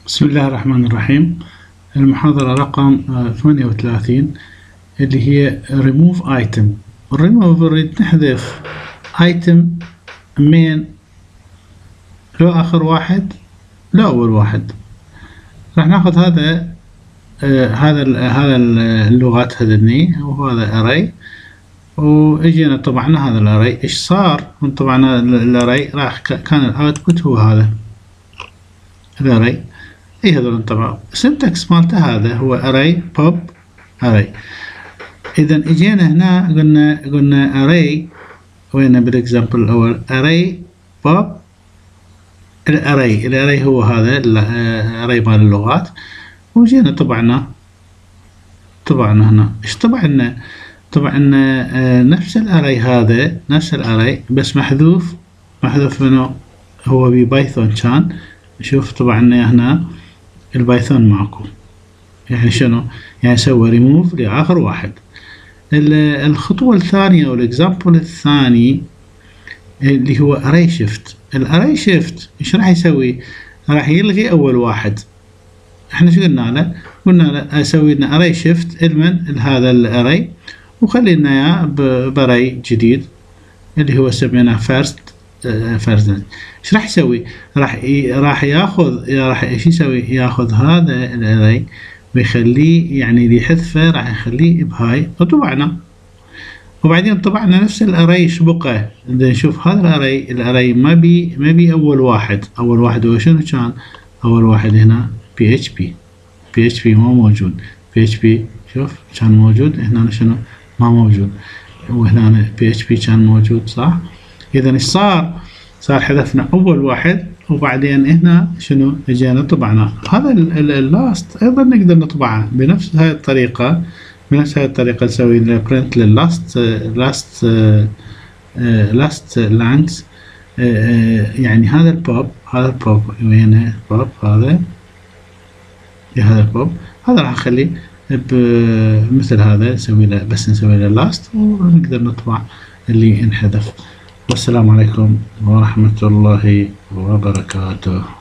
بسم الله الرحمن الرحيم. المحاضرة رقم 38 اللي هي remove item. remove نريد نحذف item من لو آخر واحد لو أول واحد. راح ناخذ هذا اللغات هذني وهذا array، وإجينا طبعنا هذا الarray. إيش صار؟ طبعا الarray راح كان الأوتبوت هو هذا الarray. اي هذول طبعا السنتكس مالته هذا هو array pop array. اذا اجينا هنا قلنا array وين بالاكزامبل الاول array pop الاري هو هذا الاري مال اللغات، وجينا طبعنا هنا ايش طبعنا نفس الاري هذا نفس الاري بس محذوف منه هو ببايثون. كان نشوف طبعا هنا البايثون معكم يعني شنو يعني سوى ريموف لآخر واحد. الخطوة الثانية او الاكزامبل الثاني اللي هو array shift. الاري شيفت ايش راح يسوي؟ راح يلغي اول واحد. احنا شو قلنا له؟ قلنا له اسوي لنا array shift المن هذا الاري وخلينا اياه باري جديد اللي هو سميناه first. ايش راح يسوي؟ راح ايش يسوي؟ ياخذ هذا الاري ويخليه يعني اللي يحذفه راح يخليه بهاي وطبعنا، وبعدين طبعنا نفس الاري ايش بقى. نشوف هذا الاري ما بي اول واحد هو شنو كان؟ اول واحد هنا PHP ما موجود. PHP شوف كان موجود هنا شنو ما موجود، وهنا PHP كان موجود صح. اذا ايش صار حذفنا اول واحد وبعدين هنا شنو اجينا طبعنا هذا اللاست. ايضا نقدر نطبعه بنفس هاي الطريقة نسوي print لللاست length. يعني هذا البوب وين البوب هذا البوب هذا راح نخليه مثل هذا نسوي له لاست ونقدر نطبع اللي انحذف. والسلام عليكم ورحمة الله وبركاته.